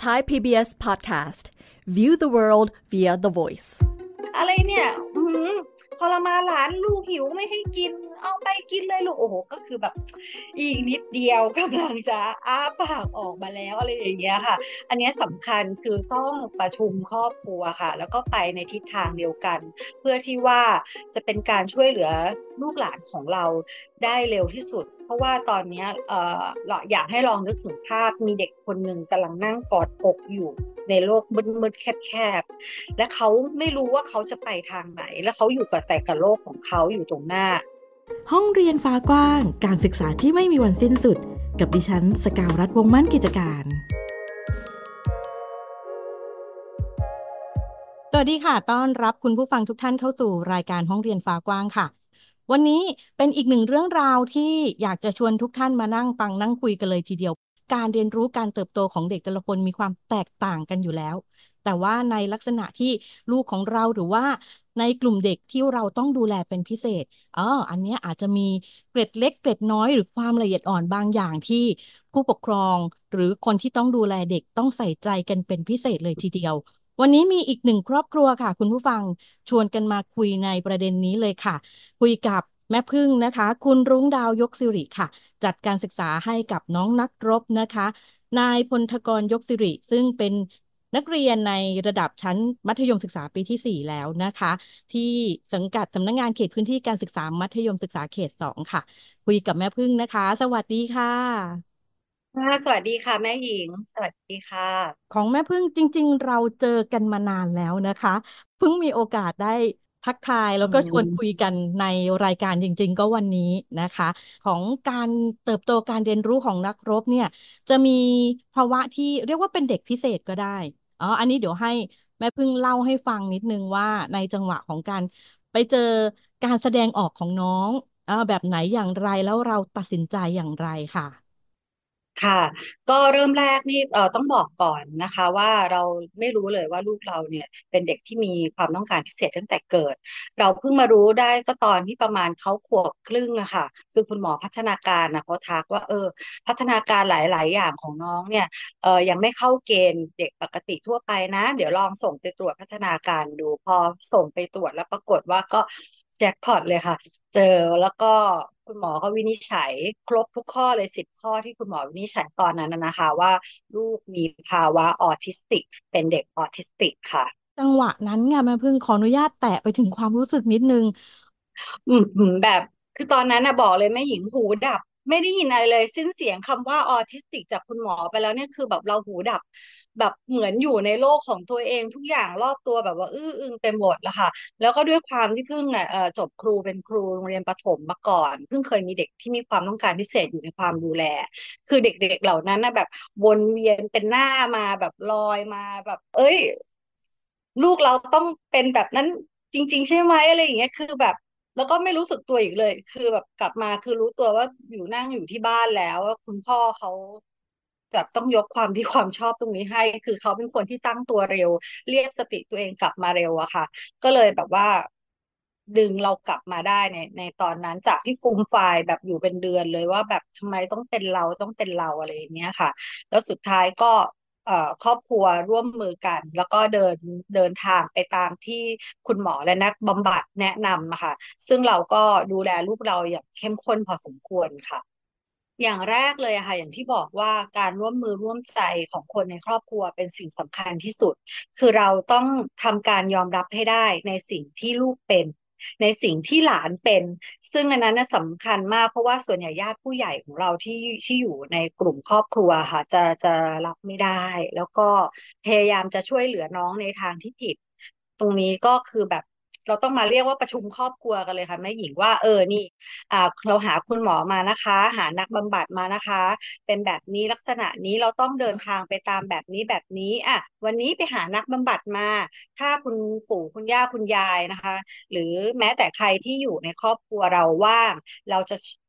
Thai PBS Podcast. View the world via the voice. อะไรเนี่ยทรมานหลานลูกหิวไม่ให้กินเอาไปกินเลยลูกโอ้โหก็คือแบบอีกนิดเดียวกำลังจะอ้าปากออกมาแล้วอะไรอย่างเงี้ยค่ะอันนี้สำคัญคือต้องประชุมครอบครัวค่ะแล้วก็ไปในทิศทางเดียวกันเพื่อที่ว่าจะเป็นการช่วยเหลือลูกหลานของเราได้เร็วที่สุดเพราะว่าตอนนี้เราอยากให้ลองนึกถึงภาพมีเด็กคนหนึ่งกำลังนั่งกอดอกอยู่ในโลกมืดๆแคบๆและเขาไม่รู้ว่าเขาจะไปทางไหนแล้วเขาอยู่กับแต่กับโลกของเขาอยู่ตรงหน้าห้องเรียนฟ้ากว้างการศึกษาที่ไม่มีวันสิ้นสุดกับดิฉันสกาวรัฐวงศ์มั่นกิจการสวัสดีค่ะต้อนรับคุณผู้ฟังทุกท่านเข้าสู่รายการห้องเรียนฟ้ากว้างค่ะวันนี้เป็นอีกหนึ่งเรื่องราวที่อยากจะชวนทุกท่านมานั่งฟังนั่งคุยกันเลยทีเดียวการเรียนรู้การเติบโตของเด็กแต่ละคนมีความแตกต่างกันอยู่แล้วแต่ว่าในลักษณะที่ลูกของเราหรือว่าในกลุ่มเด็กที่เราต้องดูแลเป็นพิเศษอันนี้อาจจะมีเกร็ดเล็กเกร็ดน้อยหรือความละเอียดอ่อนบางอย่างที่ผู้ปกครองหรือคนที่ต้องดูแลเด็กต้องใส่ใจกันเป็นพิเศษเลยทีเดียววันนี้มีอีกหนึ่งครอบครัวค่ะคุณผู้ฟังชวนกันมาคุยในประเด็นนี้เลยค่ะคุยกับแม่พึ่งนะคะคุณรุ้งดาวยกสิริค่ะจัดการศึกษาให้กับน้องนักรบนะคะนายพลธกรยกสิริซึ่งเป็นนักเรียนในระดับชั้นมัธยมศึกษาปีที่4แล้วนะคะที่สังกัดสำนักงานเขตพื้นที่การศึกษามัธยมศึกษาเขต2ค่ะคุยกับแม่พึ่งนะคะสวัสดีค่ะสวัสดีค่ะแม่หญิงสวัสดีค่ะของแม่พึ่งจริงๆเราเจอกันมานานแล้วนะคะเพิ่งมีโอกาสได้ทักทายแล้อืวก็ชวนคุยมกันในรายการจริงๆก็วันนี้นะคะของการเติบโตการเรียนรู้ของนักรบเนี่ยจะมีภาวะที่เรียกว่าเป็นเด็กพิเศษก็ได้อันนี้เดี๋ยวให้แม่พึ่งเล่าให้ฟังนิดนึงว่าในจังหวะของการไปเจอการแสดงออกของน้องแบบไหนอย่างไรแล้วเราตัดสินใจอย่างไรค่ะค่ะก็เริ่มแรกนี่ต้องบอกก่อนนะคะว่าเราไม่รู้เลยว่าลูกเราเนี่ยเป็นเด็กที่มีความต้องการพิเศษตั้งแต่เกิดเราเพิ่งมารู้ได้ก็ตอนที่ประมาณเขาขวบครึ่งอะค่ะคือคุณหมอพัฒนาการนะเขาทักว่าพัฒนาการหลายๆอย่างของน้องเนี่ยยังไม่เข้าเกณฑ์เด็กปกติทั่วไปนะเดี๋ยวลองส่งไปตรวจพัฒนาการดูพอส่งไปตรวจแล้วปรากฏว่าก็แจ็คพอตเลยค่ะ เจอแล้วก็คุณหมอก็วินิจฉัยครบทุกข้อเลย10 ข้อที่คุณหมอวินิจฉัยตอนนั้นนะคะว่าลูกมีภาวะออทิสติกเป็นเด็กออทิสติกค่ะจังหวะนั้นไงแม่พึ่งขออนุญาตแตะไปถึงความรู้สึกนิดนึงแบบคือตอนนั้นนะบอกเลยแม่หญิงหูดับไม่ได้ยินอะไรเลยสิ้นเสียงคำว่าออทิสติกจากคุณหมอไปแล้วเนี่ยคือแบบเราหูดับแบบเหมือนอยู่ในโลกของตัวเองทุกอย่างรอบตัวแบบว่าอื้ออึงไปหมดแล้วค่ะแล้วก็ด้วยความที่เพิ่งจบครูเป็นครูโรงเรียนประถมมาก่อนเพิ่งเคยมีเด็กที่มีความต้องการพิเศษอยู่ในความดูแลคือเด็กๆเหล่านั้นนะแบบวนเวียนเป็นหน้ามาแบบลอยมาแบบเอ้ย ลูกเราต้องเป็นแบบนั้นจริงๆใช่ไหมอะไรอย่างเงี้ยคือแบบแล้วก็ไม่รู้สึกตัวอีกเลยคือแบบกลับมาคือรู้ตัวว่าอยู่นั่งอยู่ที่บ้านแล้วว่าคุณพ่อเขาแบบต้องยกความที่ความชอบตรงนี้ให้คือเขาเป็นคนที่ตั้งตัวเร็วเรียกสติตัวเองกลับมาเร็วอะค่ะก็เลยแบบว่าดึงเรากลับมาได้ในตอนนั้นจากที่ฟูมฟายแบบอยู่เป็นเดือนเลยว่าแบบทำไมต้องเป็นเราต้องเป็นเราอะไรอย่างเงี้ยค่ะแล้วสุดท้ายก็ ครอบครัวร่วมมือกันแล้วก็เดินทางไปตามที่คุณหมอและนักบำบัดแนะนำนะคะซึ่งเราก็ดูแลลูกเราอย่างเข้มข้นพอสมควรค่ะอย่างแรกเลยอะค่ะอย่างที่บอกว่าการร่วมมือร่วมใจของคนในครอบครัวเป็นสิ่งสำคัญที่สุดคือเราต้องทำการยอมรับให้ได้ในสิ่งที่ลูกเป็นในสิ่งที่หลานเป็นซึ่งอันนั้นน่ะสำคัญมากเพราะว่าส่วนใหญ่ญาติผู้ใหญ่ของเราที่อยู่ในกลุ่มครอบครัวค่ะจะรับไม่ได้แล้วก็พยายามจะช่วยเหลือน้องในทางที่ผิดตรงนี้ก็คือแบบเราต้องมาเรียกว่าประชุมครอบครัวกันเลยค่ะแม่หญิงว่านี่ เราหาคุณหมอมานะคะหานักบำบัดมานะคะเป็นแบบนี้ลักษณะนี้เราต้องเดินทางไปตามแบบนี้แบบนี้วันนี้ไปหานักบำบัดมาถ้าคุณปู่คุณย่าคุณยายนะคะหรือแม้แต่ใครที่อยู่ในครอบครัวเราว่างเราจะ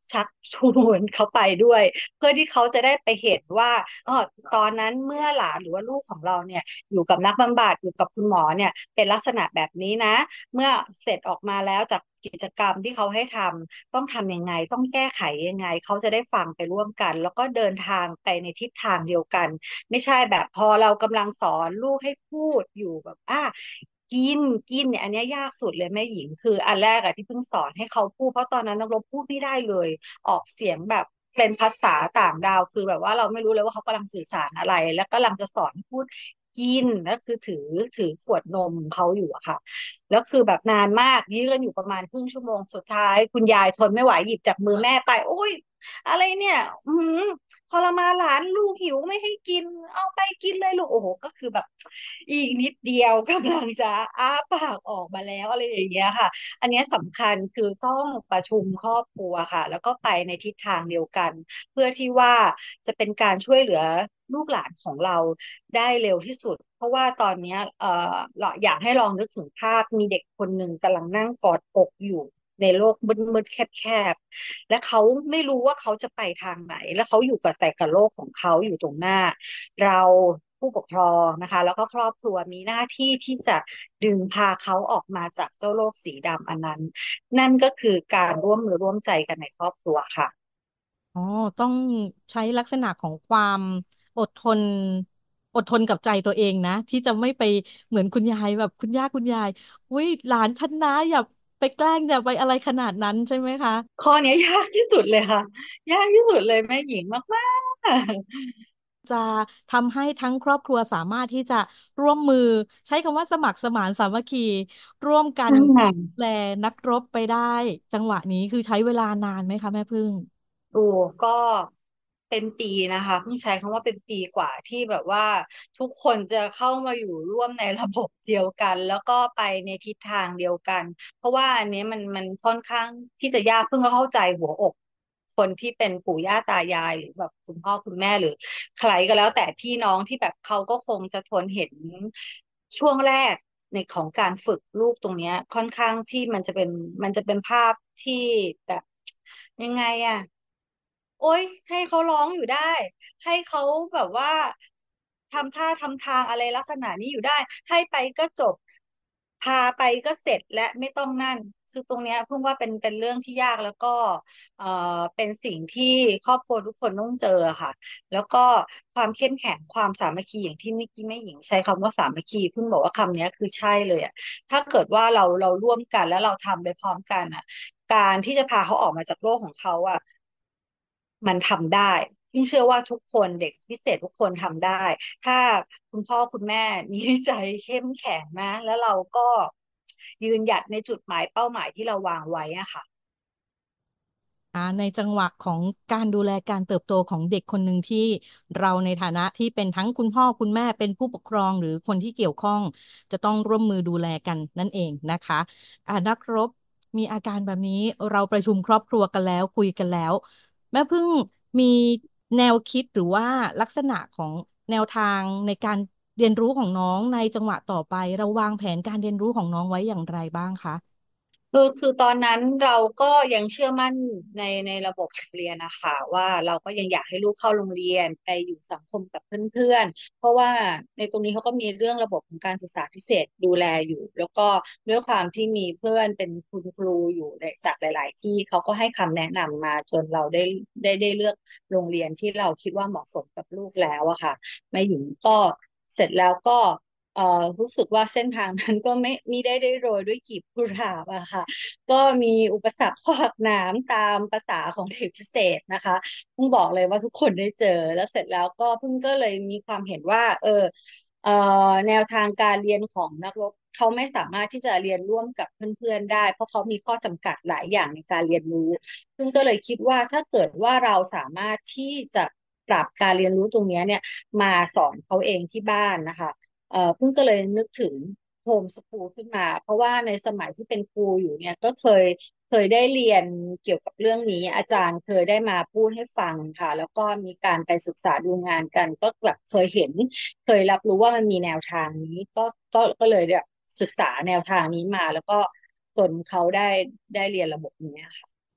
ชักชวนเขาไปด้วยเพื่อที่เขาจะได้ไปเห็นว่าตอนนั้นเมื่อหลานหรือว่าลูกของเราเนี่ยอยู่กับนักบำบัดอยู่กับคุณหมอเนี่ยเป็นลักษณะแบบนี้นะเมื่อเสร็จออกมาแล้วจากกิจกรรมที่เขาให้ทำต้องทำยังไงต้องแก้ไขยังไงเขาจะได้ฟังไปร่วมกันแล้วก็เดินทางไปในทิศทางเดียวกันไม่ใช่แบบพอเรากำลังสอนลูกให้พูดอยู่แบบกินกินเนี่ยอันเนี้ยยากสุดเลยแม่หญิงคืออันแรกอะที่เพิ่งสอนให้เขาพูดเพราะตอนนั้นนักรบพูดไม่ได้เลยออกเสียงแบบเป็นภาษาต่างดาวคือแบบว่าเราไม่รู้เลยว่าเขากำลังสื่อสารอะไรแล้วกำลังจะสอนให้พูดกินแล้วคือถือขวดนมเขาอยู่อะค่ะแล้วคือแบบนานมากยื้อกันอยู่ประมาณครึ่งชั่วโมงสุดท้ายคุณยายทนไม่ไหวหยิบจากมือแม่ไปโอ้ยอะไรเนี่ยอืมทรมานหลานลูกหิวไม่ให้กินเอาไปกินเลยลูกโอ้โหก็คือแบบอีกนิดเดียวกำลังจะอ้าปากออกมาแล้วอะไรอย่างเงี้ยค่ะอันเนี้ยสำคัญคือต้องประชุมครอบครัวค่ะแล้วก็ไปในทิศทางเดียวกันเพื่อที่ว่าจะเป็นการช่วยเหลือลูกหลานของเราได้เร็วที่สุดเพราะว่าตอนเนี้ยเราอยากให้ลองนึกถึงภาพมีเด็กคนหนึ่งกำลังนั่งกอดอกอยู่ในโลกมืดๆแคบๆและเขาไม่รู้ว่าเขาจะไปทางไหนแล้วเขาอยู่กับแต่กับโลกของเขาอยู่ตรงหน้าเราผู้ปกครองนะคะแล้วก็ครอบครัวมีหน้าที่ที่จะดึงพาเขาออกมาจากเจ้าโลกสีดำอันนั้นนั่นก็คือการร่วมมือร่วมใจกันในครอบครัวค่ะอ๋อต้องใช้ลักษณะของความอดทนอดทนกับใจตัวเองนะที่จะไม่ไปเหมือนคุณยายแบบคุณย่าคุณยายอุ้ยหลานฉันนะอย่าไปแกล้งอย่าไปอะไรขนาดนั้นใช่ไหมคะข้อเนี้ยยากที่สุดเลยค่ะยากที่สุดเลยแม่หญิงมากจะทำให้ทั้งครอบครัวสามารถที่จะร่วมมือใช้คำว่าสมัครสมานสามัคคีร่วมกันๆดูแลนักรบไปได้จังหวะนี้คือใช้เวลานานไหมคะแม่พึ่งโอ้ก็เป็นปีนะคะเพิ่งใช้คำว่าเป็นปีกว่าที่แบบว่าทุกคนจะเข้ามาอยู่ร่วมในระบบเดียวกันแล้วก็ไปในทิศทางเดียวกันเพราะว่าอันนี้มันค่อนข้างที่จะยากเพิ่งก็เข้าใจหัวอกคนที่เป็นปู่ย่าตายายหรือแบบคุณพ่อคุณแม่หรือใครก็แล้วแต่พี่น้องที่แบบเขาก็คงจะทนเห็นช่วงแรกในของการฝึกลูกตรงเนี้ยค่อนข้างที่มันจะเป็นภาพที่แบบยังไงอะ โอ๊ยให้เขาร้องอยู่ได้ให้เขาแบบว่าทำท่าทำทางอะไรลักษณะนี้อยู่ได้ให้ไปก็จบพาไปก็เสร็จและไม่ต้องนั่นคือตรงเนี้ยเพิ่งว่าเป็นเรื่องที่ยากแล้วก็เอ่อเป็นสิ่งที่ครอบครัวทุกคนต้องเจอค่ะแล้วก็ความเข้มแข็งความสามัคคีอย่างที่เมื่อกี้แม่หญิงใช้คำว่าสามัคคีเพิ่งบอกว่าคำเนี้ยคือใช่เลยอ่ะถ้าเกิดว่าเราร่วมกันแล้วเราทำไปพร้อมกันอ่ะการที่จะพาเขาออกมาจากโลกของเขาอ่ะ มันทำได้ยิ่งเชื่อว่าทุกคนเด็กพิเศษทุกคนทำได้ ถ้าคุณพ่อคุณแม่มีใจเข้มแข็งนะแล้วเราก็ยืนหยัดในจุดหมายเป้าหมายที่เราวางไว้อะค่ะในจังหวะของการดูแลการเติบโตของเด็กคนหนึ่งที่เราในฐานะที่เป็นทั้งคุณพ่อคุณแม่เป็นผู้ปกครองหรือคนที่เกี่ยวข้องจะต้องร่วมมือดูแลกันนั่นเองนะคะนักรบมีอาการแบบนี้เราประชุมครอบครัวกันแล้วคุยกันแล้วแม่พึ่งมีแนวคิดหรือว่าลักษณะของแนวทางในการเรียนรู้ของน้องในจังหวะต่อไปเราวางแผนการเรียนรู้ของน้องไว้อย่างไรบ้างคะคือตอนนั้นเราก็ยังเชื่อมั่นในระบบเรียนนะคะว่าเราก็ยังอยากให้ลูกเข้าโรงเรียนไปอยู่สังคมกับเพื่อนๆเพราะว่าในตรงนี้เขาก็มีเรื่องระบบของการศึกษาพิเศษดูแลอยู่แล้วก็ด้วยความที่มีเพื่อนเป็นคุณครูอยู่จากหลายๆที่เขาก็ให้คำแนะนำมาจนเราได้เลือกโรงเรียนที่เราคิดว่าเหมาะสมกับลูกแล้วอะค่ะแม่หญิงก็เสร็จแล้วก็รู้สึกว่าเส้นทางนั้นก็ไม่ได้โรยด้วยกลีบกุหลาบอะค่ะ ก็มีอุปสรรคขวากหนามตามภาษาของเด็กพิเศษนะคะเพิ่งบอกเลยว่าทุกคนได้เจอแล้วเสร็จแล้วก็เพิ่งก็เลยมีความเห็นว่าแนวทางการเรียนของนักรบเขาไม่สามารถที่จะเรียนร่วมกับเพื่อนๆได้เพราะเขามีข้อจำกัดหลายอย่างในการเรียนรู้ซึ่งก็เลยคิดว่าถ้าเกิดว่าเราสามารถที่จะปรับการเรียนรู้ตรงเนี้ยเนี่ยมาสอนเขาเองที่บ้านนะคะเพิ่งก็เลยนึกถึง โฮมสคูลขึ้นมาเพราะว่าในสมัยที่เป็นครูอยู่เนี่ยก็เคยได้เรียนเกี่ยวกับเรื่องนี้อาจารย์เคยได้มาพูดให้ฟังค่ะแล้วก็มีการไปศึกษาดูงานกันก็แบบเคยเห็นเคยรับรู้ว่ามันมีแนวทางนี้ก็เลยแบบศึกษาแนวทางนี้มาแล้วก็จนเขาได้เรียนระบบนี้ค่ะ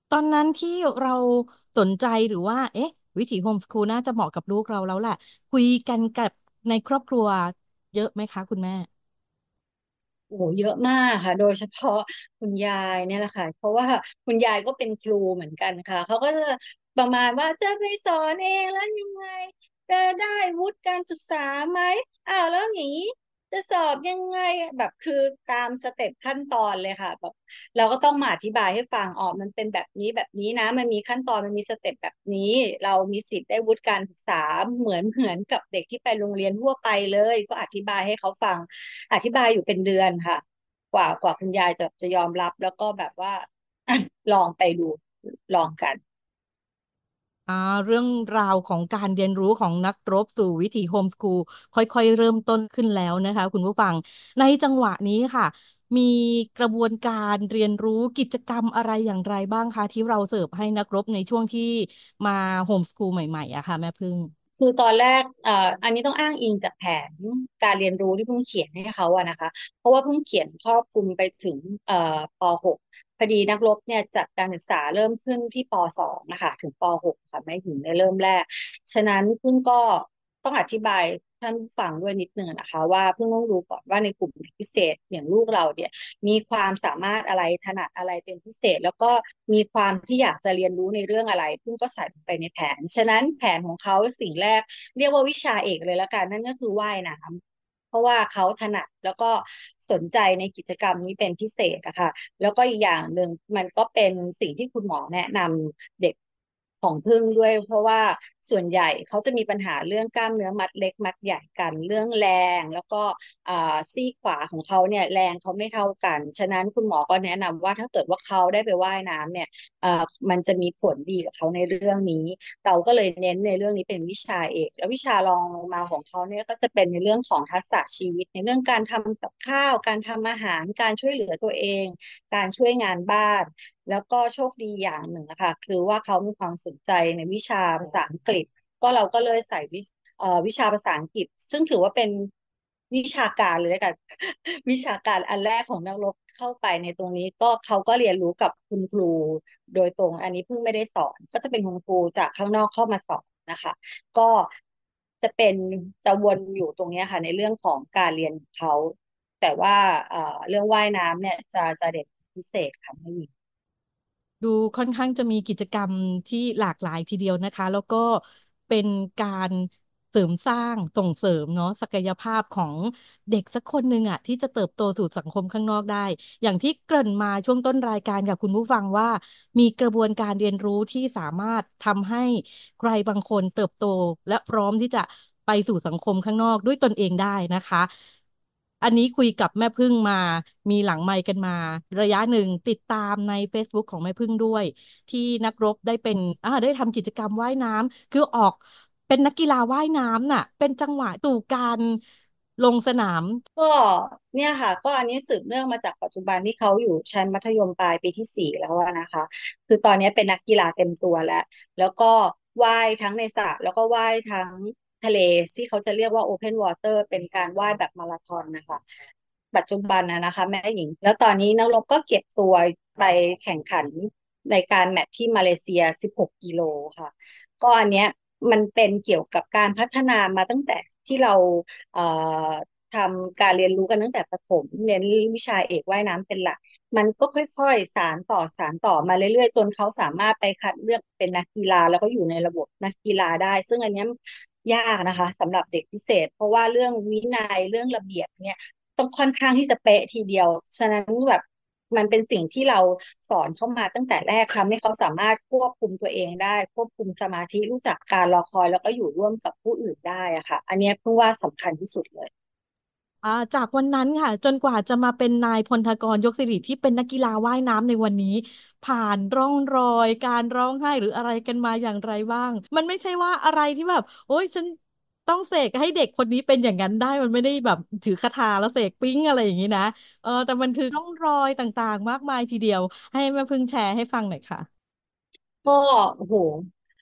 ตอนนั้นที่เราสนใจหรือว่าเอ๊ะวิถีโฮมสคูลน่าจะเหมาะกับลูกเราแล้วแหละคุยกันกับในครอบครัวเยอะไหมคะคุณแม่โอ้โหเยอะมากค่ะโดยเฉพาะคุณยายเนี่ยแหละค่ะเพราะว่าคุณยายก็เป็นครูเหมือนกันค่ะเขาก็จะประมาณว่าจะไปสอนเองแล้วยังไงจะได้วุฒิการศึกษาไหมอ้าวแล้วอย่างนี้จะสอบยังไงแบบคือตามสเต็ปขั้นตอนเลยค่ะแบบเราก็ต้องมาอธิบายให้ฟังอ๋อมันเป็นแบบนี้แบบนี้นะมันมีขั้นตอนมันมีสเต็ปแบบนี้เรามีสิทธิ์ได้วุฒิการศึกษาเหมือนกับเด็กที่ไปโรงเรียนทั่วไปเลยก็อธิบายให้เขาฟัง อธิบายอยู่เป็นเดือนค่ะกว่าคุณยายจะยอมรับแล้วก็แบบว่าอ่ะลองไปดูลองกันอ่าเรื่องราวของการเรียนรู้ของนักรบสู่วิถีโฮมสคูลค่อยๆเริ่มต้นขึ้นแล้วนะคะคุณผู้ฟังในจังหวะนี้ค่ะมีกระบวนการเรียนรู้กิจกรรมอะไรอย่างไรบ้างคะที่เราเสิร์ฟให้นักรบในช่วงที่มาโฮมสคูลใหม่ๆอะค่ะแม่พึ่งคือตอนแรกอันนี้ต้องอ้างอิงจากแผนการเรียนรู้ที่เพิ่งเขียนให้เขาอะนะคะเพราะว่าเพิ่งเขียนครอบคลุมไปถึงป .6 พอดีนักรบเนี่ยจัดการศึกษาเริ่มขึ้นที่ป .2 นะคะถึงป .6 ค่ะไม่ถึงในเริ่มแรกฉะนั้นเพิ่งก็ต้องอธิบายท่านผู้ฟังด้วยนิดนึงนะคะว่าเพิ่งต้องรู้ก่อนว่าในกลุ่มเด็กพิเศษอย่างลูกเราเนี่ยมีความสามารถอะไรถนัดอะไรเป็นพิเศษแล้วก็มีความที่อยากจะเรียนรู้ในเรื่องอะไรเพิ่งก็ใส่ลงไปในแผนฉะนั้นแผนของเขาสิ่งแรก เรียกว่าวิชาเอกเลยละกันนั่นก็คือว่ายน้ำเพราะว่าเขาถนัดแล้วก็สนใจในกิจกรรมนี้เป็นพิเศษอะค่ะแล้วก็อีกอย่างหนึ่งมันก็เป็นสิ่งที่คุณหมอแนะนำเด็กของพึ่งด้วยเพราะว่าส่วนใหญ่เขาจะมีปัญหาเรื่องกล้ามเนื้อมัดเล็กมัดใหญ่กันเรื่องแรงแล้วก็ซี่ขวาของเขาเนี่ยแรงเขาไม่เท่ากันฉะนั้นคุณหมอก็แนะนำว่าถ้าเกิดว่าเขาได้ไปว่ายน้ำเนี่ยมันจะมีผลดีกับเขาในเรื่องนี้ เราก็เลยเน้นในเรื่องนี้เป็นวิชาเอกแล้ววิชารองลงมาของเขาเนี่ยก็จะเป็นในเรื่องของทักษะชีวิตในเรื่องการทำกับข้าวการทำอาหารการช่วยเหลือตัวเองการช่วยงานบ้านแล้วก็โชคดีอย่างหนึ่งนะคะคือว่าเขามีความสนใจในวิชาภาษาอังกฤษก็เราก็เลยใส่วิชาภาษาอังกฤษซึ่งถือว่าเป็นวิชาการเลยแล้วกันวิชาการอันแรกของนักรบเข้าไปในตรงนี้ก็เขาก็เรียนรู้กับคุณครูโดยตรงอันนี้เพิ่งไม่ได้สอนก็จะเป็นคุณครูจากข้างนอกเข้ามาสอนนะคะก็จะเป็นจะวนอยู่ตรงเนี้ยค่ะในเรื่องของการเรียนของเขาแต่ว่าเรื่องว่ายน้ำเนี่ยจะเด่นพิเศษค่ะไม่มีดูค่อนข้างจะมีกิจกรรมที่หลากหลายทีเดียวนะคะแล้วก็เป็นการเสริมสร้างส่งเสริมเนาะศักยภาพของเด็กสักคนหนึ่งอะที่จะเติบโตสู่สังคมข้างนอกได้อย่างที่เกริ่นมาช่วงต้นรายการกับคุณผู้ฟังว่ามีกระบวนการเรียนรู้ที่สามารถทำให้ใครบางคนเติบโตและพร้อมที่จะไปสู่สังคมข้างนอกด้วยตนเองได้นะคะอันนี้คุยกับแม่พึ่งมามีหลังไมค์กันมาระยะหนึ่งติดตามใน Facebook ของแม่พึ่งด้วย ที่นักรบได้เป็นได้ทำกิจกรรมว่ายน้ำคือออกเป็นนักกีฬาว่ายน้ำน่ะเป็นจังหวะสู่การลงสนามก็เนี่ยค่ะก็อันนี้สืบเนื่องมาจากปัจจุบันที่เขาอยู่ชั้นมัธยมปลายปีที่4แล้วอะนะคะคือตอนนี้เป็นนักกีฬาเต็มตัวแล้วก็ว่ายทั้งในสระแล้วก็ว่ายทั้งทะเลที่เขาจะเรียกว่า Open Water เป็นการว่ายแบบมาราธอนนะคะปัจจุบันนะคะแม่หญิงแล้วตอนนี้นักรบก็เก็บตัวไปแข่งขันในการแมตช์ที่มาเลเซีย16กิโลค่ะก็อันเนี้ยมันเป็นเกี่ยวกับการพัฒนามาตั้งแต่ที่เราเอ่อ ทำการเรียนรู้กันตั้งแต่ประถมเน้นวิชาเอกว่ายน้ำเป็นหลักมันก็ค่อยๆสานต่อมาเรื่อยๆจนเขาสามารถไปคัดเลือกเป็นนักกีฬาแล้วก็อยู่ในระบบนักกีฬาได้ซึ่งอันเนี้ยยากนะคะสำหรับเด็กพิเศษเพราะว่าเรื่องวินัยเรื่องระเบียบเนี่ยต้องค่อนข้างที่จะเป๊ะทีเดียวฉะนั้นแบบมันเป็นสิ่งที่เราสอนเข้ามาตั้งแต่แรกทำให้เขาสามารถควบคุมตัวเองได้ควบคุมสมาธิรู้จักการรอคอยแล้วก็อยู่ร่วมกับผู้อื่นได้อะค่ะอันเนี้ยเพิ่งว่าสำคัญที่สุดเลยจากวันนั้นค่ะจนกว่าจะมาเป็นนายพลธกรยกสิริที่เป็นนักกีฬาว่ายน้ำในวันนี้ผ่านร่องรอยการร้องไห้หรืออะไรกันมาอย่างไรบ้างมันไม่ใช่ว่าอะไรที่แบบโอ๊ยฉันต้องเสกให้เด็กคนนี้เป็นอย่างนั้นได้มันไม่ได้แบบถือคาถาแล้วเสกปิ๊งอะไรอย่างนี้นะแต่มันคือร่องรอยต่างๆมากมายทีเดียวให้แม่พึ่งแชร์ให้ฟังหน่อยค่ะก็โอ้โห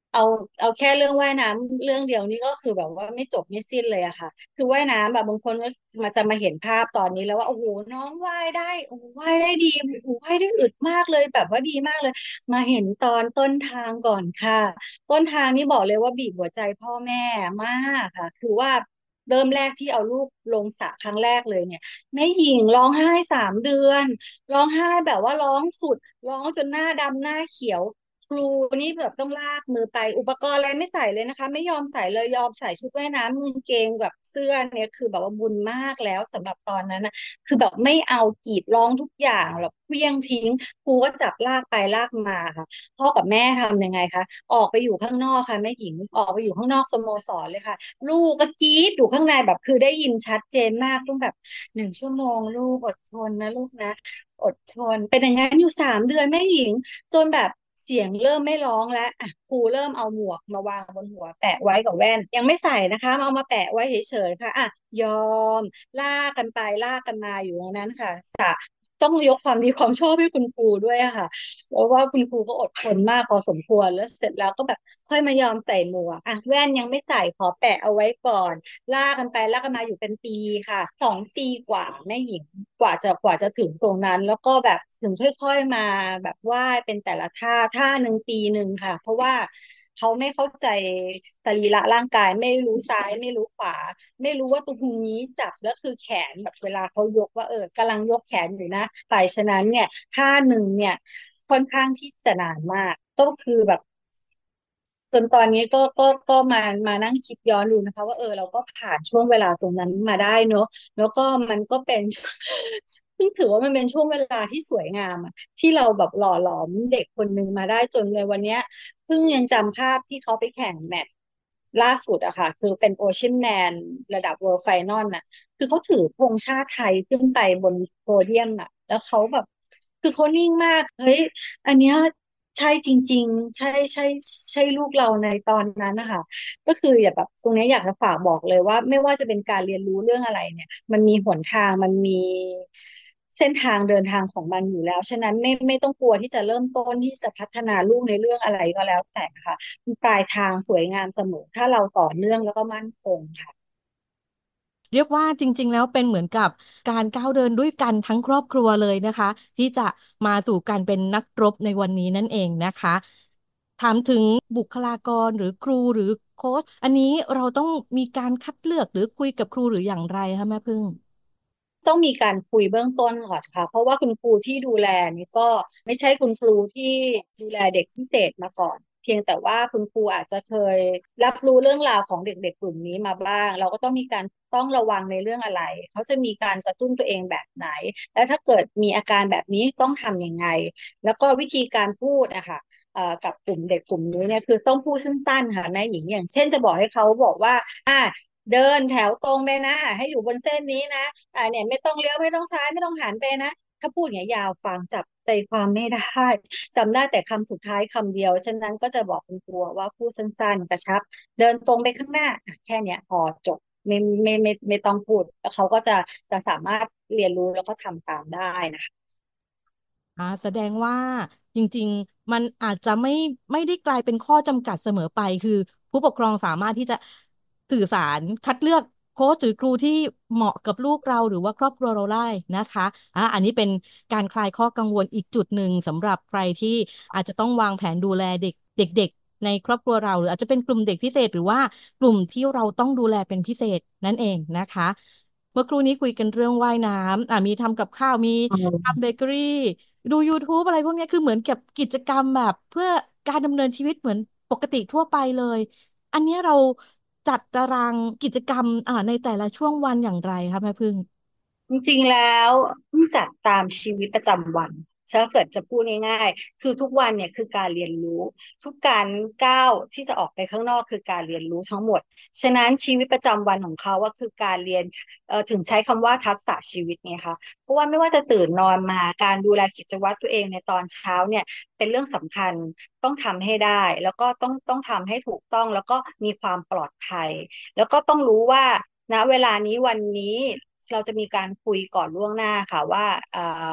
เอาเอาแค่เรื่องว่ายน้ำเรื่องเดียวนี่ก็คือแบบว่าไม่จบไม่สิ้นเลยอะค่ะคือว่ายน้ำแบบบางคนก็มาเห็นภาพตอนนี้แล้วว่าโอ้โหน้องว่ายได้โอ้โหว่ายได้ดีโอ้โหว่ายได้อึดมากเลยแบบว่าดีมากเลยมาเห็นตอนต้นทางก่อนค่ะต้นทางนี่บอกเลยว่าบีบหัวใจพ่อแม่มากค่ะคือว่าเริ่มแรกที่เอาลูกลงสระครั้งแรกเลยเนี่ยแม่หญิงร้องไห้3 เดือนร้องไห้แบบว่าร้องสุดร้องจนหน้าดำหน้าเขียว ครูนี่แบบต้องลากมือไปอุปกรณ์อะไรไม่ใส่เลยนะคะไม่ยอมใส่เลยยอมใส่ชุดว่ายน้ำกางเกงแบบเสื้อเนี่ยคือแบบว่าบุญมากแล้วสำหรับตอนนั้นนะคือแบบไม่เอากรีดร้องทุกอย่างแบบเคลี้ยงทิ้งครูก็จับลากไปลากมาค่ะพ่อกับแม่ทำยังไงคะออกไปอยู่ข้างนอกค่ะแม่หญิงออกไปอยู่ข้างนอกสโมสรเลยค่ะลูกก็กรี๊ดอยู่ข้างในแบบคือได้ยินชัดเจนมากต้องแบบ1 ชั่วโมงลูกอดทนนะลูกนะอดทนเป็นอย่างนั้นอยู่3 เดือนแม่หญิง จนแบบเสียงเริ่มไม่ร้องแล้วอ่ะครูเริ่มเอาหมวกมาวางบนหัวแปะไว้กับแว่นยังไม่ใส่นะคะเอามาแปะไว้เฉยๆค่ะอ่ะยอมลากกันไปลากกันมาอยู่ตรงนั้นค่ะต้องยกความดีความชอบให้คุณครูด้วยอะค่ะเพราะว่าคุณครูก็อดทนมากพอสมควรแล้วเสร็จแล้วก็แบบค่อยมายอมใส่หมวกอ่ะแว่นยังไม่ใส่ขอแปะเอาไว้ก่อนลากกันไปลากกันมาอยู่เป็นปีค่ะ2 ปีกว่าแม่หญิง กว่าจะถึงตรงนั้นแล้วก็แบบถึงค่อยๆมาแบบว่ายเป็นแต่ละท่าหนึ่งปี 1ค่ะเพราะว่าเขาไม่เข้าใจสรีระร่างกายไม่รู้ซ้ายไม่รู้ขวาไม่รู้ว่าตรงนี้จับแล้วคือแขนแบบเวลาเขายกว่าเออกำลังยกแขนอยู่นะฝ่ายฉะนั้นเนี่ยท่า 1เนี่ยค่อนข้างที่จะนานมากก็คือแบบจนตอนนี้ก็มานั่งคิดย้อนดูนะคะว่าเออเราก็ผ่านช่วงเวลาตรงนั้นมาได้เนอะแล้วก็มันก็เป็น ซึ่งถือว่ามันเป็นช่วงเวลาที่สวยงามอะที่เราแบบหล่อหลอมเด็กคนหนึ่งมาได้จนในวันเนี้ยเพิ่งยังจำภาพที่เขาไปแข่งแมตช์ล่าสุดอะค่ะคือเป็นโอเชียนแมนระดับ World Final น่ะคือเขาถือธงชาติไทยขึ้นไปบนโพเดียมอะแล้วเขาแบบคือเขานิ่งมากเฮ้ยอันเนี้ยใช่จริงๆใช่ลูกเราในตอนนั้นนะคะก็คืออย่าแบบตรงนี้อยากจะฝากบอกเลยว่าไม่ว่าจะเป็นการเรียนรู้เรื่องอะไรเนี่ย มันมีหนทางมันมีเส้นทางเดินทางของมันอยู่แล้วฉะนั้นไม่ต้องกลัวที่จะเริ่มต้นที่จะพัฒนาลูกในเรื่องอะไรก็แล้วแต่ค่ะปลายทางสวยงามเสมอถ้าเราต่อเนื่องแล้วก็มั่นคงค่ะเรียกว่าจริงๆแล้วเป็นเหมือนกับการก้าวเดินด้วยกันทั้งครอบครัวเลยนะคะที่จะมาสู่การเป็นนักรบในวันนี้นั่นเองนะคะถามถึงบุคลากรหรือครูหรือโค้ชอันนี้เราต้องมีการคัดเลือกหรือคุยกับครูหรืออย่างไรคะแม่พึ่งต้องมีการคุยเบื้องต้นก่อนค่ะเพราะว่าคุณครูที่ดูแลนี่ก็ไม่ใช่คุณครูที่ดูแลเด็กพิเศษมาก่อนเพียงแต่ว่าคุณครูอาจจะเคยรับรู้เรื่องราวของเด็กๆกลุ่มนี้มาบ้างเราก็ต้องมีการต้องระวังในเรื่องอะไรเขาจะมีการกระตุ้นตัวเองแบบไหนแล้วถ้าเกิดมีอาการแบบนี้ต้องทำยังไงแล้วก็วิธีการพูดนะคะกับกลุ่มเด็กกลุ่มนี้เนี่ยคือต้องพูดสั้นๆค่ะแม่หญิงอย่างเช่นจะบอกให้เขาบอกว่าเดินแถวตรงเลยนะให้อยู่บนเส้นนี้นะ เนี่ยไม่ต้องเลี้ยวไม่ต้องซ้ายไม่ต้องหันไปนะถ้าพูดอย่างนี้ยยาวฟังจับใจความไม่ได้จำได้แต่คำสุดท้ายคำเดียวฉะนั้นก็จะบอกคุณครูว่าพูดสั้นๆกระชับเดินตรงไปข้างหน้าแค่เนี้ยพอจบไม่ต้องพูดแล้วเขาก็จะสามารถเรียนรู้แล้วก็ทำตามได้นะคะแสดงว่าจริงๆมันอาจจะไม่ได้กลายเป็นข้อจำกัดเสมอไปคือผู้ปกครองสามารถที่จะสื่อสารคัดเลือกโค้ชหรือครูที่เหมาะกับลูกเราหรือว่าครอบครัวเราได้นะคะอันนี้เป็นการคลายข้อกังวลอีกจุดหนึ่งสำหรับใครที่อาจจะต้องวางแผนดูแลเด็กในครอบครัวเราหรืออาจจะเป็นกลุ่มเด็กพิเศษหรือว่ากลุ่มที่เราต้องดูแลเป็นพิเศษนั่นเองนะคะเมื่อครู่นี้คุยกันเรื่องว่ายน้ำมีทำกับข้าวมีทำเบเกอรี่ ดู YouTube อะไรพวกเนี้ยคือเหมือนกับกิจกรรมแบบเพื่อการดำเนินชีวิตเหมือนปกติทั่วไปเลยอันเนี้ยเราจัดตารางกิจกรรมในแต่ละช่วงวันอย่างไรคะแม่พึ่งจริงๆแล้วเพิ่งจัดตามชีวิตประจำวันถ้าเกิดจะพูดง่ายๆคือทุกวันเนี่ยคือการเรียนรู้ทุกการก้าวที่จะออกไปข้างนอกคือการเรียนรู้ทั้งหมดฉะนั้นชีวิตประจำวันของเขาว่าคือการเรียนถึงใช้คำว่าทักษะชีวิตเนี่ยค่ะเพราะว่าไม่ว่าจะตื่นนอนมาการดูแลกิจวัตรตัวเองในตอนเช้าเนี่ยเป็นเรื่องสำคัญต้องทำให้ได้แล้วก็ต้องทำให้ถูกต้องแล้วก็มีความปลอดภัยแล้วก็ต้องรู้ว่าณเวลานี้วันนี้ เราจะมีการคุยก่อนล่วงหน้าค่ะว่าเอ่อ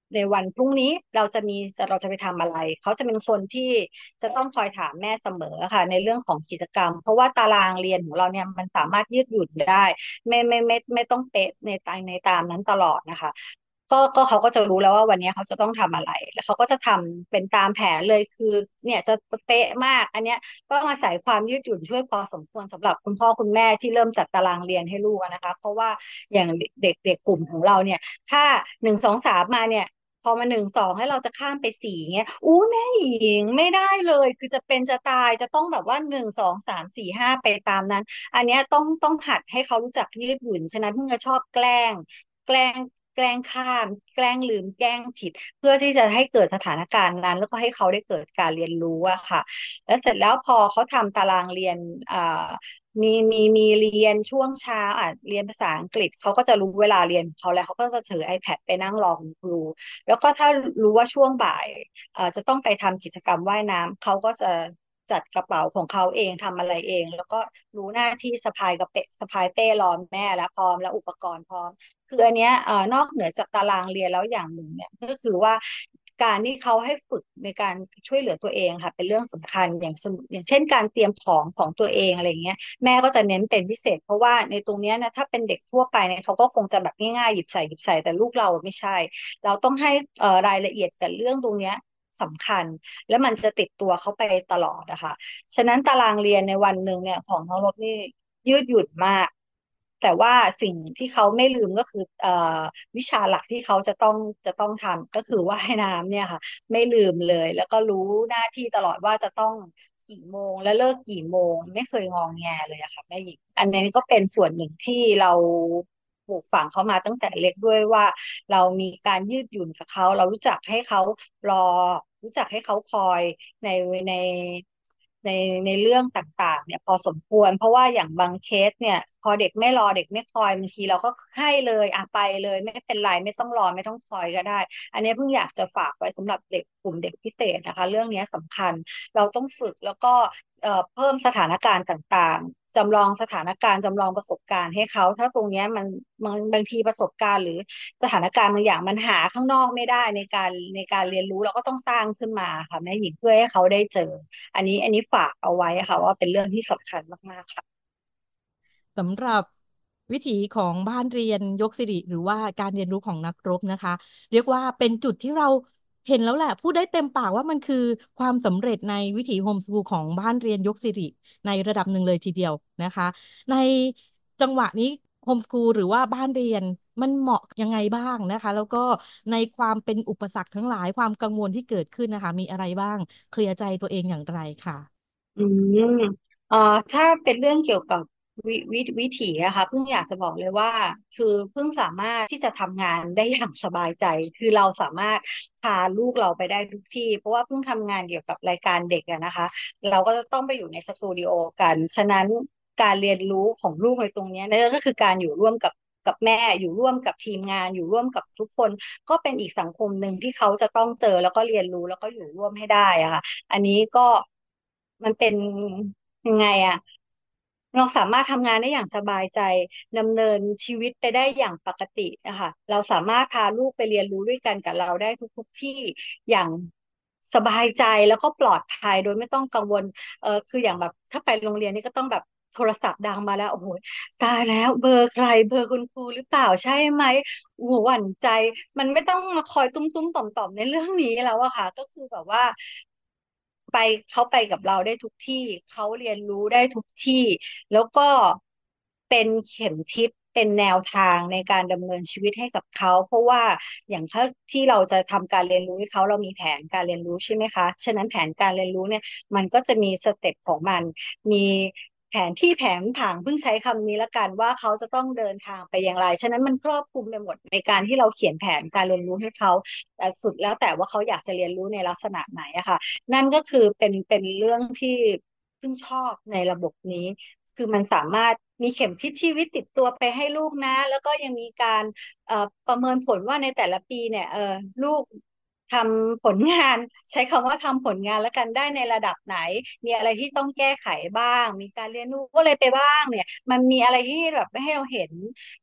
ในวันพรุ่งนี้เราจะไปทำอะไรเขาจะเป็นคนที่จะต้องคอยถามแม่เสมอค่ะในเรื่องของกิจกรรมเพราะว่าตารางเรียนของเราเนี่ยมันสามารถยืดหยุ่นได้ไม่ต้องเป๊ะในตามนั้นตลอดนะคะก็เขาก็จะรู้แล้วว่าวันนี้เขาจะต้องทำอะไรแล้วเขาก็จะทำเป็นตามแผนเลยคือเนี่ยจะเป๊ะมากอันเนี้ยต้องอาศัยความยืดหยุ่นช่วยพอสมควรสำหรับคุณพ่อคุณแม่ที่เริ่มจัดตารางเรียนให้ลูกนะคะเพราะว่าอย่างเด็กกลุ่มของเราเนี่ยถ้า1 2 3มาเนี่ยพอมา1 2ให้เราจะข้ามไป4เงี้ยอู้แม่หญิงไม่ได้เลยคือจะเป็นจะตายจะต้องแบบว่า1 2 3 4 5ไปตามนั้นอันเนี้ยต้องหัดให้เขารู้จักยืดหยุ่นฉะนั้นเพิ่งจะชอบแกล้งแกล้งข้ามแกล้งลืมแกล้งผิดเพื่อที่จะให้เกิดสถานการณ์นั้นแล้วก็ให้เขาได้เกิดการเรียนรู้อะค่ะแล้วเสร็จแล้วพอเขาทำตารางเรียนอ่ามีเรียนช่วงเช้าเรียนภาษาอังกฤษเขาก็จะรู้เวลาเรียนของเขาแล้วเขาก็จะถือ iPad ไปนั่งรอคุณครูแล้วก็ถ้ารู้ว่าช่วงบ่ายจะต้องไปทำกิจกรรมว่ายน้ำเขาก็จะจัดกระเป๋าของเขาเองทำอะไรเองแล้วก็รู้หน้าที่สะพายเป้รอแม่แล้วพร้อมแล้วอุปกรณ์พร้อม คืออันเนี้ยนอกเหนือจากตารางเรียนแล้วอย่างหนึ่งเนี่ยก็คือว่าการที่เขาให้ฝึกในการช่วยเหลือตัวเองค่ะเป็นเรื่องสำคัญอย่างเช่นการเตรียมของตัวเองอะไรเงี้ยแม่ก็จะเน้นเป็นพิเศษเพราะว่าในตรงเนี้ยนะถ้าเป็นเด็กทั่วไปเนี่ยเขาก็คงจะแบบง่ายๆหยิบใส่แต่ลูกเราไม่ใช่เราต้องให้รายละเอียดกับเรื่องตรงเนี้ยสำคัญแล้วมันจะติดตัวเขาไปตลอดนะคะฉะนั้นตารางเรียนในวันหนึ่งเนี่ยของน้องรถนี่ยืดหยุ่นมาก แต่ว่าสิ่งที่เขาไม่ลืมก็คือวิชาหลักที่เขาจะต้องทำก็คือว่ายน้ำเนี่ยค่ะไม่ลืมเลยแล้วก็รู้หน้าที่ตลอดว่าจะต้องกี่โมงและเลิกกี่โมงไม่เคยงองแงเลยอะค่ะแม่หญิงอันนี้ก็เป็นส่วนหนึ่งที่เราปลูกฝังเขามาตั้งแต่เล็กด้วยว่าเรามีการยืดหยุ่นกับเขาเรารู้จักให้เขารอรู้จักให้เขาคอยในในในในเรื่องต่างๆเนี่ยพอสมควรเพราะว่าอย่างบางเคสเนี่ยพอเด็กไม่รอเด็กไม่คอยบางทีเราก็ให้เลยไปเลยไม่เป็นไรไม่ต้องรอไม่ต้องคอยก็ได้อันนี้เพิ่งอยากจะฝากไว้สำหรับเด็กกลุ่มเด็กพิเศษนะคะเรื่องนี้สำคัญเราต้องฝึกแล้วก็เพิ่มสถานการณ์ต่างๆจำลองสถานการณ์จำลองประสบการณ์ให้เขาถ้าตรงเนี้ยมันบางทีประสบการณ์หรือสถานการณ์บางอย่างมันหาข้างนอกไม่ได้ในการเรียนรู้เราก็ต้องสร้างขึ้นมาค่ะแม่หญิงเพื่อให้เขาได้เจอ อันนี้ฝากเอาไว้ค่ะว่าเป็นเรื่องที่สำคัญมากๆค่ะสำหรับวิถีของบ้านเรียนยกสิริหรือว่าการเรียนรู้ของนักรบนะคะเรียกว่าเป็นจุดที่เราเห็นแล้วแหละพูดได้เต็มปากว่ามันคือความสำเร็จในวิถีโฮมสคูลของบ้านเรียนยกสิริในระดับหนึ่งเลยทีเดียวนะคะในจังหวะนี้โฮมสคูลหรือว่าบ้านเรียนมันเหมาะยังไงบ้างนะคะแล้วก็ในความเป็นอุปสรรคทั้งหลายความกังวลที่เกิดขึ้นนะคะมีอะไรบ้างเคลียร์ใจตัวเองอย่างไรค่ะอืมเอ่อถ้าเป็นเรื่องเกี่ยวกับวิถีอะค่ะเพิ่งอยากจะบอกเลยว่าคือเพิ่งสามารถที่จะทำงานได้อย่างสบายใจคือเราสามารถพาลูกเราไปได้ทุกที่เพราะว่าเพิ่งทำงานเกี่ยวกับรายการเด็กอะนะคะเราก็จะต้องไปอยู่ในสตูดิโอกันฉะนั้นการเรียนรู้ของลูกในตรงเนี้ยนั่นก็คือการอยู่ร่วมกับแม่อยู่ร่วมกับทีมงานอยู่ร่วมกับทุกคนก็เป็นอีกสังคมหนึ่งที่เขาจะต้องเจอแล้วก็เรียนรู้แล้วก็อยู่ร่วมให้ได้อะค่ะ อันนี้ก็มันเป็นยังไงอะเราสามารถทำงานได้อย่างสบายใจดำเนินชีวิตไปได้อย่างปกตินะคะเราสามารถพาลูกไปเรียนรู้ด้วยกันกับเราได้ทุกที่อย่างสบายใจแล้วก็ปลอดภัยโดยไม่ต้องกังวลคืออย่างแบบถ้าไปโรงเรียนนี่ก็ต้องแบบโทรศัพท์ดังมาแล้วโอ้โหตายแล้วเบอร์ใครเบอร์คุณครูหรือเปล่าใช่ไหมโอ้โหหวั่นใจมันไม่ต้องมาคอยตุ้มต่อมในเรื่องนี้แล้วอะค่ะก็คือแบบว่า ไปเขาไปกับเราได้ทุกที่เขาเรียนรู้ได้ทุกที่แล้วก็เป็นเข็มทิศเป็นแนวทางในการดำเนินชีวิตให้กับเขาเพราะว่าอย่างถ้าที่เราจะทำการเรียนรู้ให้เขาเรามีแผนการเรียนรู้ใช่ไหมคะฉะนั้นแผนการเรียนรู้เนี่ยมันก็จะมีสเต็ปของมันมีแผนที่แผนผังเพิ่งใช้คำนี้ละกันว่าเขาจะต้องเดินทางไปอย่างไรฉะนั้นมันครอบคลุมไปหมดในการที่เราเขียนแผนการเรียนรู้ให้เขาแต่สุดแล้วแต่ว่าเขาอยากจะเรียนรู้ในลักษณะไหนอะค่ะ นั่นก็คือเป็นเรื่องที่เพิ่งชอบในระบบนี้คือมันสามารถมีเข็มทิศชีวิตติดตัวไปให้ลูกนะแล้วก็ยังมีการประเมินผลว่าในแต่ละปีเนี่ยลูกทำผลงานใช้คำว่าทำผลงานแล้วกันได้ในระดับไหนมีอะไรที่ต้องแก้ไขบ้างมีการเรียนรู้อะไรไปบ้างเนี่ยมันมีอะไรที่แบบให้เราเห็น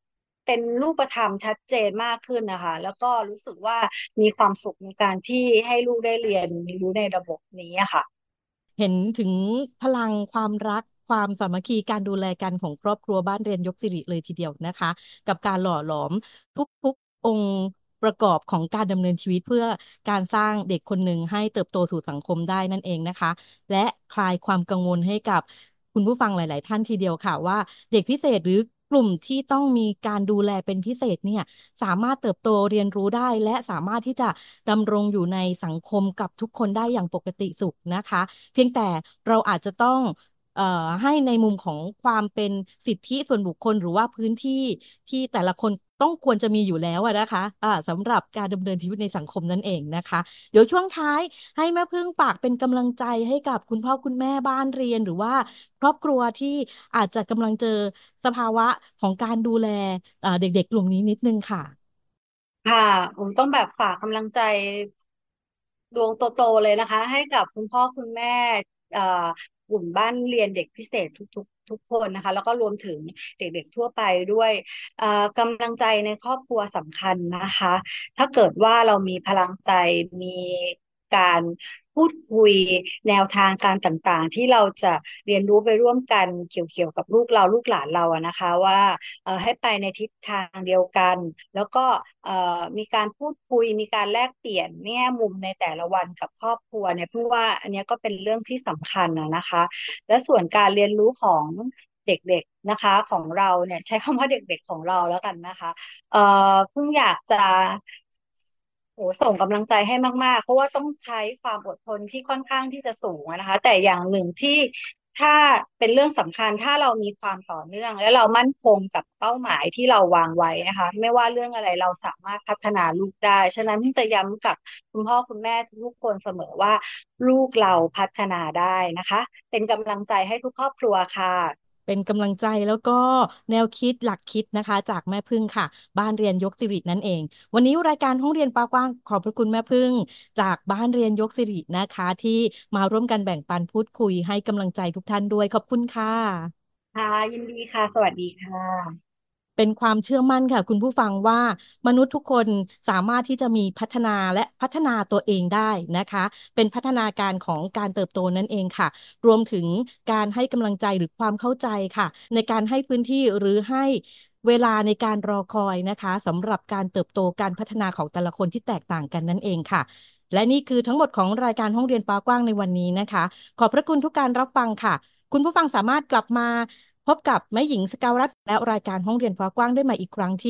เป็นรูปธรรมชัดเจนมากขึ้นนะคะแล้วก็รู้สึกว่ามีความสุขในการที่ให้ลูกได้เรียนรู้ในระบบนี้อะค่ะเห็นถึงพลังความรักความสามัคคีการดูแลกันของครอบครัวบ้านเรียนยกสิริเลยทีเดียวนะคะกับการหล่อหลอมทุกๆองค์ประกอบของการดำเนินชีวิตเพื่อการสร้างเด็กคนหนึ่งให้เติบโตสู่สังคมได้นั่นเองนะคะและคลายความกังวลให้กับคุณผู้ฟังหลายๆท่านทีเดียวค่ะว่าเด็กพิเศษหรือกลุ่มที่ต้องมีการดูแลเป็นพิเศษเนี่ยสามารถเติบโตเรียนรู้ได้และสามารถที่จะดำรงอยู่ในสังคมกับทุกคนได้อย่างปกติสุขนะคะ เพียงแต่เราอาจจะต้องให้ในมุมของความเป็นสิทธิส่วนบุคคลหรือว่าพื้นที่ที่แต่ละคนต้องควรจะมีอยู่แล้วนะคะสำหรับการดำเนินชีวิตในสังคมนั่นเองนะคะเดี๋ยวช่วงท้ายให้แม่พึ่งฝากเป็นกำลังใจให้กับคุณพ่อคุณแม่บ้านเรียนหรือว่าครอบครัวที่อาจจะกำลังเจอสภาวะของการดูแลเด็กๆกลุ่มนี้นิดนึงค่ะค่ะผมต้องแบบฝากกำลังใจดวงโตๆเลยนะคะให้กับคุณพ่อคุณแม่เอ่อกลุ่มบ้านเรียนเด็กพิเศษทุกคนนะคะแล้วก็รวมถึงเด็กๆทั่วไปด้วยกำลังใจในครอบครัวสำคัญนะคะถ้าเกิดว่าเรามีพลังใจมีการพูดคุยแนวทางการต่างๆที่เราจะเรียนรู้ไปร่วมกันเกี่ยวกับลูกหลานเราอะนะคะว่าให้ไปในทิศทางเดียวกันแล้วก็มีการพูดคุยมีการแลกเปลี่ยนแง่มุมในแต่ละวันกับครอบครัวเนี่ยเพื่อว่าอันเนี้ยก็เป็นเรื่องที่สำคัญนะคะและส่วนการเรียนรู้ของเด็กๆนะคะของเราเนี่ยใช้คำว่าเด็กๆของเราแล้วกันนะคะเพิ่งอยากจะส่งกำลังใจให้มากๆเพราะว่าต้องใช้ความอดทนที่ค่อนข้างที่จะสูงนะคะแต่อย่างหนึ่งที่ถ้าเป็นเรื่องสำคัญถ้าเรามีความต่อเนื่องและเรามั่นคงกับเป้าหมายที่เราวางไว้นะคะไม่ว่าเรื่องอะไรเราสามารถพัฒนาลูกได้ฉะนั้นพี่จะย้ำกับคุณพ่อคุณแม่ทุกคนเสมอว่าลูกเราพัฒนาได้นะคะเป็นกำลังใจให้ทุกครอบครัวค่ะเป็นกำลังใจแล้วก็แนวคิดหลักคิดนะคะจากแม่พึ่งค่ะบ้านเรียนยกสิรินั่นเองวันนี้รายการห้องเรียนปากว้างขอบพระคุณแม่พึ่งจากบ้านเรียนยกสิรินะคะที่มาร่วมกันแบ่งปันพูดคุยให้กำลังใจทุกท่านด้วยขอบคุณค่ะค่ะยินดีค่ะสวัสดีค่ะเป็นความเชื่อมั่นค่ะคุณผู้ฟังว่ามนุษย์ทุกคนสามารถที่จะมีพัฒนาและพัฒนาตัวเองได้นะคะเป็นพัฒนาการของการเติบโตนั่นเองค่ะรวมถึงการให้กำลังใจหรือความเข้าใจค่ะในการให้พื้นที่หรือให้เวลาในการรอคอยนะคะสำหรับการเติบโตการพัฒนาของแต่ละคนที่แตกต่างกันนั่นเองค่ะและนี่คือทั้งหมดของรายการห้องเรียนฟ้ากว้างในวันนี้นะคะขอบพระคุณทุกการรับฟังค่ะคุณผู้ฟังสามารถกลับมาพบกับแม่หญิงสกาวรัตน์และรายการห้องเรียนฟ้ากว้างได้ใหม่อีกครั้งที่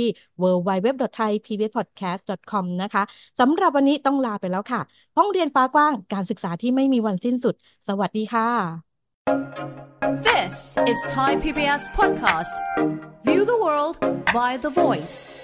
www.thaipbspodcast.com นะคะสำหรับวันนี้ต้องลาไปแล้วค่ะห้องเรียนฟ้ากว้างการศึกษาที่ไม่มีวันสิ้นสุดสวัสดีค่ะ This is Thai PBS podcast. View the world via the voice.